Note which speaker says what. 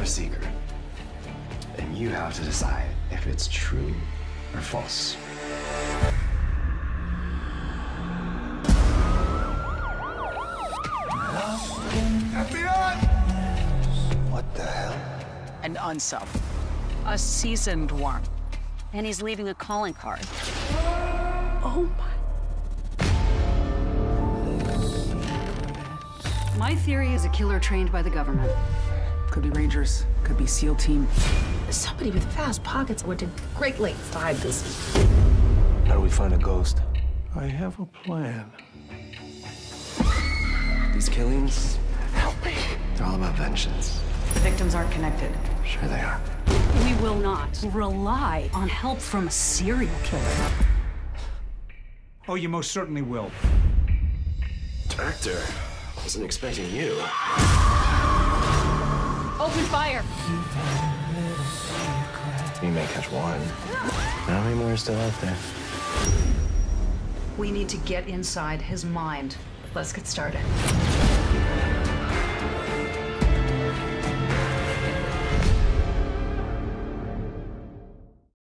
Speaker 1: a secret. And you have to decide if it's true or false.
Speaker 2: FBI!
Speaker 1: What the hell?
Speaker 3: An unsub. A seasoned one.
Speaker 4: And he's leaving a calling card.
Speaker 3: Oh my.
Speaker 4: My theory is a killer trained by the government.
Speaker 5: Could be Rangers, could be SEAL team.
Speaker 6: Somebody with fast pockets would greatly hide this.
Speaker 1: How do we find a ghost?
Speaker 2: I have a plan.
Speaker 1: These killings, help me. They're all about vengeance.
Speaker 4: The victims aren't connected.
Speaker 1: Sure they are.
Speaker 4: We will not rely on help from a serial killer.
Speaker 5: Oh, you most certainly will.
Speaker 1: Director, wasn't expecting you.
Speaker 4: Open fire!
Speaker 1: You may catch one. How many more are still out there?
Speaker 4: We need to get inside his mind. Let's get started.